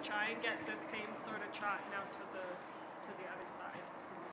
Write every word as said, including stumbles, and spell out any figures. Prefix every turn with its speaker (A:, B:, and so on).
A: try and get the same sort of trot now to the to the other side.